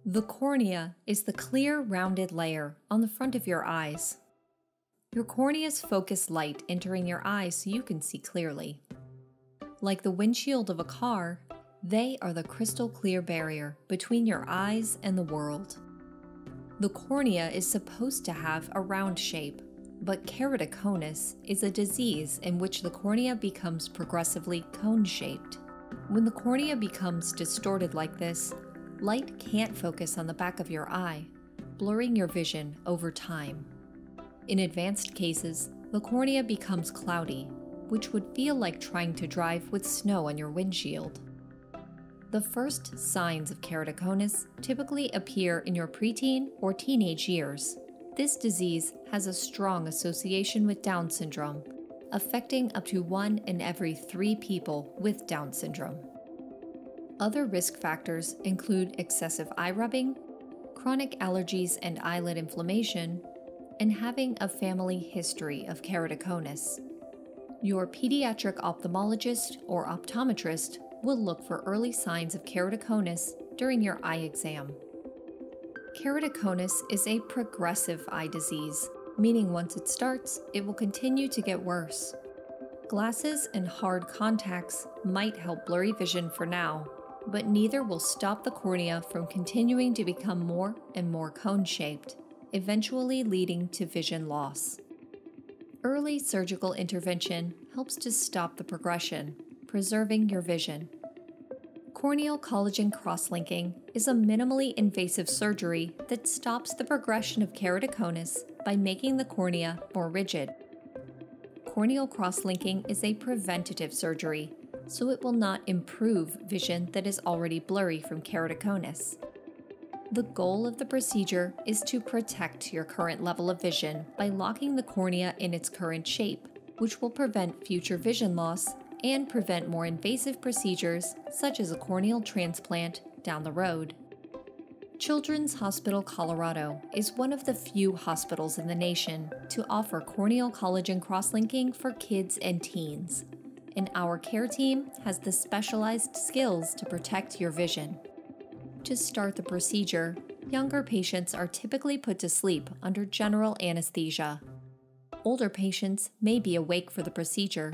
The cornea is the clear, rounded layer on the front of your eyes. Your corneas focus light entering your eyes so you can see clearly. Like the windshield of a car, they are the crystal clear barrier between your eyes and the world. The cornea is supposed to have a round shape, but keratoconus is a disease in which the cornea becomes progressively cone-shaped. When the cornea becomes distorted like this, light can't focus on the back of your eye, blurring your vision over time. In advanced cases, the cornea becomes cloudy, which would feel like trying to drive with snow on your windshield. The first signs of keratoconus typically appear in your preteen or teenage years. This disease has a strong association with Down syndrome, affecting up to 1 in every 3 people with Down syndrome. Other risk factors include excessive eye rubbing, chronic allergies and eyelid inflammation, and having a family history of keratoconus. Your pediatric ophthalmologist or optometrist will look for early signs of keratoconus during your eye exam. Keratoconus is a progressive eye disease, meaning once it starts, it will continue to get worse. Glasses and hard contacts might help blurry vision for now, but neither will stop the cornea from continuing to become more and more cone-shaped, eventually leading to vision loss. Early surgical intervention helps to stop the progression, preserving your vision. Corneal collagen cross-linking is a minimally invasive surgery that stops the progression of keratoconus by making the cornea more rigid. Corneal cross-linking is a preventative surgery, so it will not improve vision that is already blurry from keratoconus. The goal of the procedure is to protect your current level of vision by locking the cornea in its current shape, which will prevent future vision loss and prevent more invasive procedures such as a corneal transplant down the road. Children's Hospital Colorado is one of the few hospitals in the nation to offer corneal collagen cross-linking for kids and teens, and our care team has the specialized skills to protect your vision. To start the procedure, younger patients are typically put to sleep under general anesthesia. Older patients may be awake for the procedure.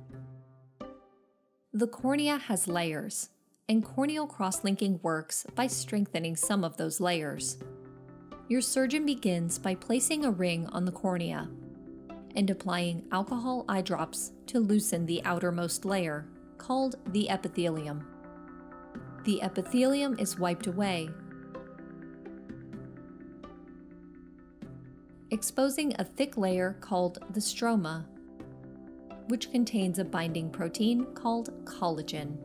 The cornea has layers, and corneal cross-linking works by strengthening some of those layers. Your surgeon begins by placing a ring on the cornea and applying alcohol eye drops to loosen the outermost layer, called the epithelium. The epithelium is wiped away, exposing a thick layer called the stroma, which contains a binding protein called collagen.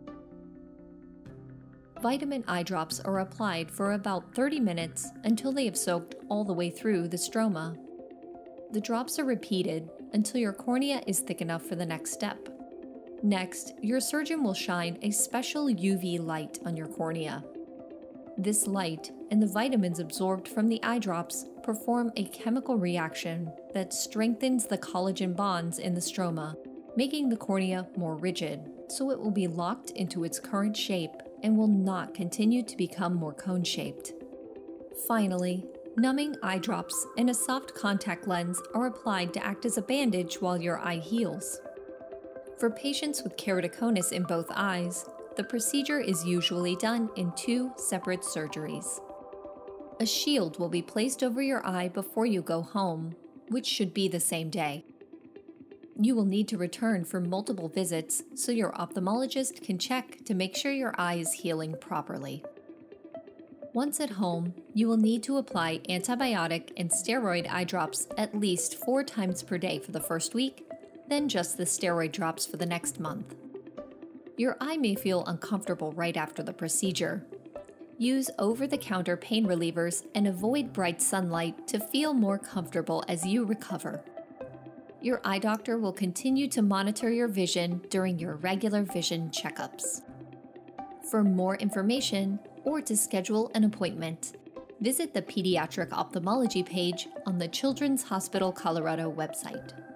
Vitamin eye drops are applied for about 30 minutes until they have soaked all the way through the stroma. The drops are repeated until your cornea is thick enough for the next step. Next, your surgeon will shine a special UV light on your cornea. This light and the vitamins absorbed from the eye drops perform a chemical reaction that strengthens the collagen bonds in the stroma, making the cornea more rigid, so it will be locked into its current shape and will not continue to become more cone-shaped. Finally, numbing eye drops and a soft contact lens are applied to act as a bandage while your eye heals. For patients with keratoconus in both eyes, the procedure is usually done in 2 separate surgeries. A shield will be placed over your eye before you go home, which should be the same day. You will need to return for multiple visits so your ophthalmologist can check to make sure your eye is healing properly. Once at home, you will need to apply antibiotic and steroid eye drops at least 4 times per day for the first week, then just the steroid drops for the next month. Your eye may feel uncomfortable right after the procedure. Use over-the-counter pain relievers and avoid bright sunlight to feel more comfortable as you recover. Your eye doctor will continue to monitor your vision during your regular vision checkups. For more information or to schedule an appointment, visit the Pediatric Ophthalmology page on the Children's Hospital Colorado website.